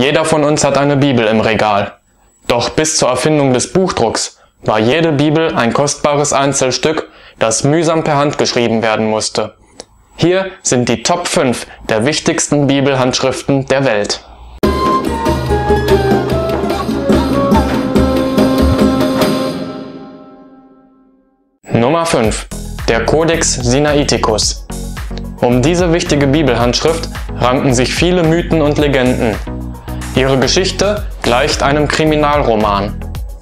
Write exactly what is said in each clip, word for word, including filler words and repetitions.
Jeder von uns hat eine Bibel im Regal. Doch bis zur Erfindung des Buchdrucks war jede Bibel ein kostbares Einzelstück, das mühsam per Hand geschrieben werden musste. Hier sind die Top fünf der wichtigsten Bibelhandschriften der Welt. Nummer fünf. Der Codex Sinaiticus. Um diese wichtige Bibelhandschrift ranken sich viele Mythen und Legenden. Ihre Geschichte gleicht einem Kriminalroman.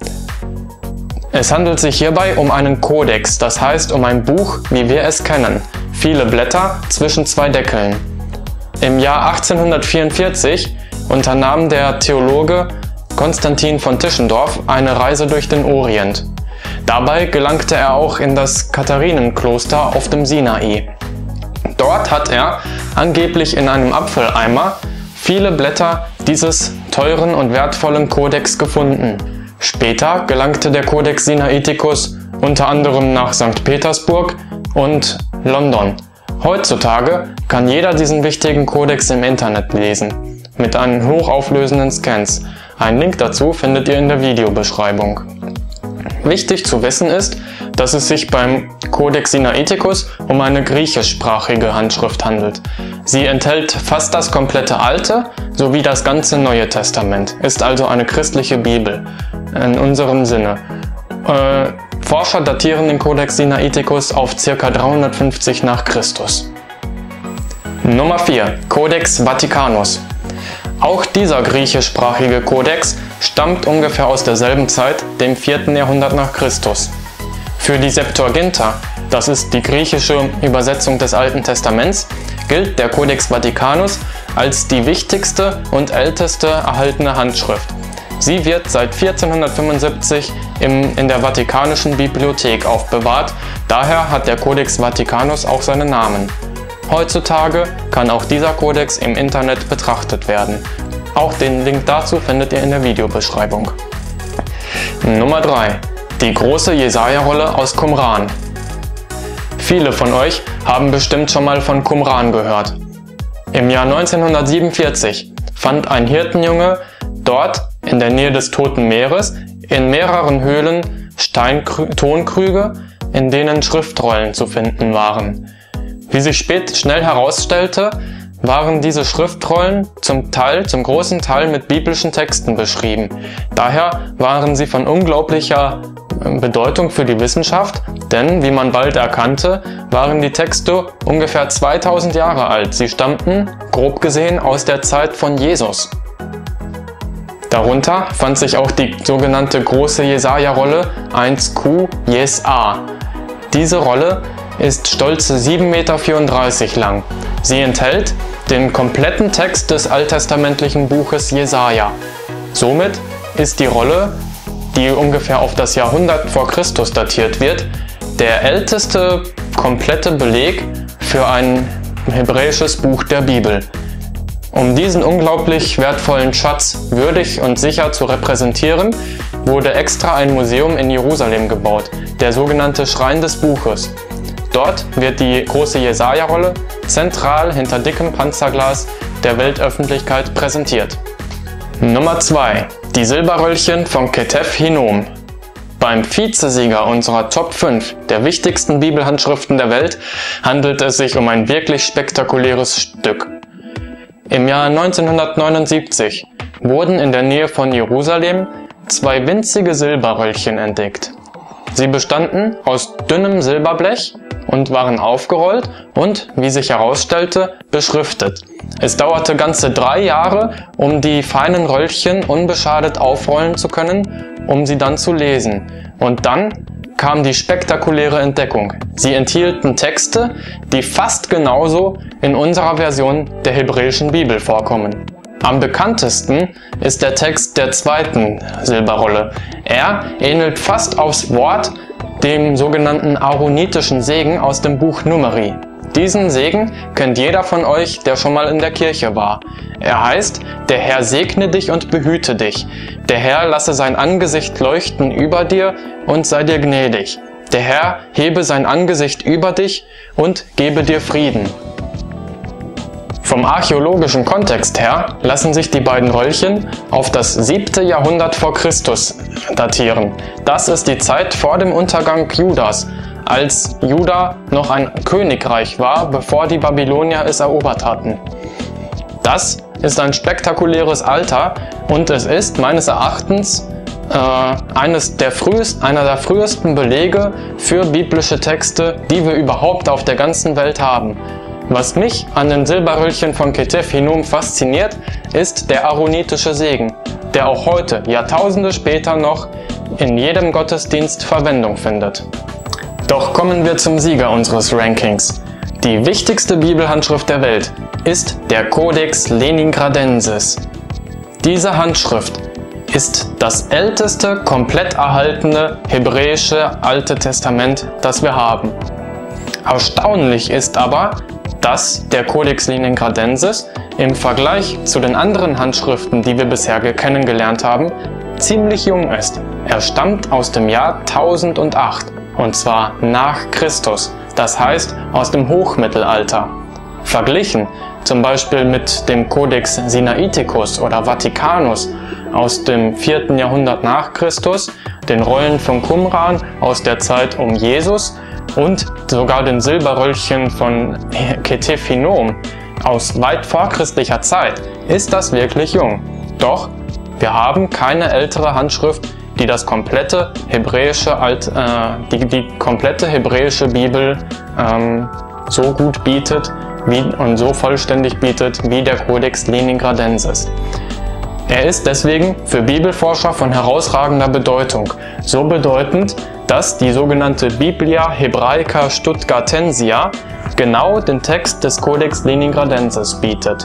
Es handelt sich hierbei um einen Kodex, das heißt um ein Buch, wie wir es kennen. Viele Blätter zwischen zwei Deckeln. Im Jahr achtzehnhundertvierundvierzig unternahm der Theologe Konstantin von Tischendorf eine Reise durch den Orient. Dabei gelangte er auch in das Katharinenkloster auf dem Sinai. Dort hat er angeblich in einem Apfeleimer viele Blätter dieses teuren und wertvollen Kodex gefunden. Später gelangte der Codex Sinaiticus unter anderem nach Sankt Petersburg und London. Heutzutage kann jeder diesen wichtigen Kodex im Internet lesen, mit einen hochauflösenden Scans. Einen Link dazu findet ihr in der Videobeschreibung. Wichtig zu wissen ist, dass es sich beim Codex Sinaiticus um eine griechischsprachige Handschrift handelt. Sie enthält fast das komplette Alte sowie das ganze Neue Testament, ist also eine christliche Bibel in unserem Sinne. Äh, Forscher datieren den Codex Sinaiticus auf ca. dreihundertfünfzig nach Christus. Nummer vier. Codex Vaticanus. Auch dieser griechischsprachige Kodex stammt ungefähr aus derselben Zeit, dem vierten Jahrhundert nach Christus. Für die Septuaginta, das ist die griechische Übersetzung des Alten Testaments, gilt der Codex Vaticanus als die wichtigste und älteste erhaltene Handschrift. Sie wird seit vierzehnhundertfünfundsiebzig im, in der Vatikanischen Bibliothek aufbewahrt, daher hat der Codex Vaticanus auch seinen Namen. Heutzutage kann auch dieser Kodex im Internet betrachtet werden. Auch den Link dazu findet ihr in der Videobeschreibung. Nummer drei. Die große Jesaja-Rolle aus Qumran. Viele von euch haben bestimmt schon mal von Qumran gehört. Im Jahr neunzehnhundertsiebenundvierzig fand ein Hirtenjunge dort in der Nähe des Toten Meeres in mehreren Höhlen Steintonkrüge, in denen Schriftrollen zu finden waren. Wie sich spät schnell herausstellte, waren diese Schriftrollen zum Teil, zum großen Teil mit biblischen Texten beschrieben. Daher waren sie von unglaublicher Bedeutung für die Wissenschaft, denn, wie man bald erkannte, waren die Texte ungefähr zweitausend Jahre alt. Sie stammten, grob gesehen, aus der Zeit von Jesus. Darunter fand sich auch die sogenannte große Jesaja-Rolle eins Q Jes A. Diese Rolle ist stolze sieben Meter vierunddreißig lang. Sie enthält den kompletten Text des alttestamentlichen Buches Jesaja. Somit ist die Rolle, die ungefähr auf das Jahrhundert vor Christus datiert wird, der älteste komplette Beleg für ein hebräisches Buch der Bibel. Um diesen unglaublich wertvollen Schatz würdig und sicher zu repräsentieren, wurde extra ein Museum in Jerusalem gebaut, der sogenannte Schrein des Buches. Dort wird die große Jesaja-Rolle zentral hinter dickem Panzerglas der Weltöffentlichkeit präsentiert. Nummer zwei. Die Silberröllchen von Ketef Hinnom. Beim Vizesieger unserer Top fünf der wichtigsten Bibelhandschriften der Welt handelt es sich um ein wirklich spektakuläres Stück. Im Jahr neunzehnhundertneunundsiebzig wurden in der Nähe von Jerusalem zwei winzige Silberröllchen entdeckt. Sie bestanden aus dünnem Silberblech und waren aufgerollt und, wie sich herausstellte, beschriftet. Es dauerte ganze drei Jahre, um die feinen Röllchen unbeschadet aufrollen zu können, um sie dann zu lesen. Und dann kam die spektakuläre Entdeckung. Sie enthielten Texte, die fast genauso in unserer Version der hebräischen Bibel vorkommen. Am bekanntesten ist der Text der zweiten Silberrolle. Er ähnelt fast aufs Wort dem sogenannten aaronitischen Segen aus dem Buch Numeri. Diesen Segen kennt jeder von euch, der schon mal in der Kirche war. Er heißt: Der Herr segne dich und behüte dich. Der Herr lasse sein Angesicht leuchten über dir und sei dir gnädig. Der Herr hebe sein Angesicht über dich und gebe dir Frieden. Vom archäologischen Kontext her lassen sich die beiden Röllchen auf das siebte Jahrhundert vor Christus datieren. Das ist die Zeit vor dem Untergang Judas, als Juda noch ein Königreich war, bevor die Babylonier es erobert hatten. Das ist ein spektakuläres Alter und es ist meines Erachtens äh, eines der frühest, einer der frühesten Belege für biblische Texte, die wir überhaupt auf der ganzen Welt haben. Was mich an den Silberröllchen von Ketef Hinnom fasziniert, ist der aaronitische Segen, der auch heute, Jahrtausende später noch, in jedem Gottesdienst Verwendung findet. Doch kommen wir zum Sieger unseres Rankings. Die wichtigste Bibelhandschrift der Welt ist der Codex Leningradensis. Diese Handschrift ist das älteste, komplett erhaltene hebräische Alte Testament, das wir haben. Erstaunlich ist aber, dass der Codex Leningradensis im Vergleich zu den anderen Handschriften, die wir bisher kennengelernt haben, ziemlich jung ist. Er stammt aus dem Jahr tausendacht, und zwar nach Christus, das heißt aus dem Hochmittelalter. Verglichen zum Beispiel mit dem Codex Sinaiticus oder Vaticanus aus dem vierten Jahrhundert nach Christus, den Rollen von Qumran aus der Zeit um Jesus und sogar den Silberröllchen von Ketef Hinnom aus weit vorchristlicher Zeit, ist das wirklich jung. Doch wir haben keine ältere Handschrift, die das komplette hebräische Alt, äh, die, die komplette hebräische Bibel ähm, so gut bietet wie, und so vollständig bietet wie der Codex Leningradensis. Er ist deswegen für Bibelforscher von herausragender Bedeutung, so bedeutend, dass die sogenannte Biblia Hebraica Stuttgartensia genau den Text des Codex Leningradensis bietet.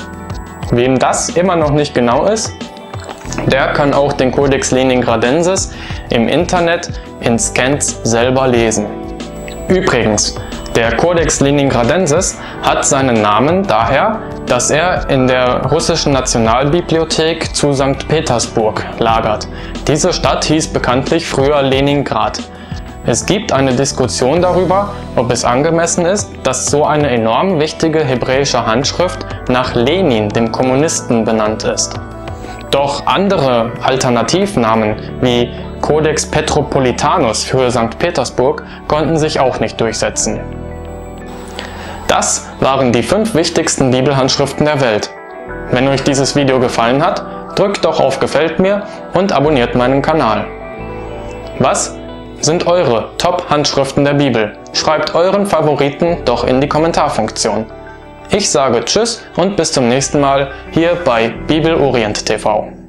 Wem das immer noch nicht genau ist, der kann auch den Codex Leningradensis im Internet in Scans selber lesen. Übrigens, der Codex Leningradensis hat seinen Namen daher, dass er in der russischen Nationalbibliothek zu Sankt Petersburg lagert. Diese Stadt hieß bekanntlich früher Leningrad. Es gibt eine Diskussion darüber, ob es angemessen ist, dass so eine enorm wichtige hebräische Handschrift nach Lenin, dem Kommunisten, benannt ist. Doch andere Alternativnamen wie Codex Petropolitanus für Sankt Petersburg konnten sich auch nicht durchsetzen. Das waren die fünf wichtigsten Bibelhandschriften der Welt. Wenn euch dieses Video gefallen hat, drückt doch auf Gefällt mir und abonniert meinen Kanal. Was sind eure Top-Handschriften der Bibel? Schreibt euren Favoriten doch in die Kommentarfunktion. Ich sage Tschüss und bis zum nächsten Mal hier bei Bibel Orient T V.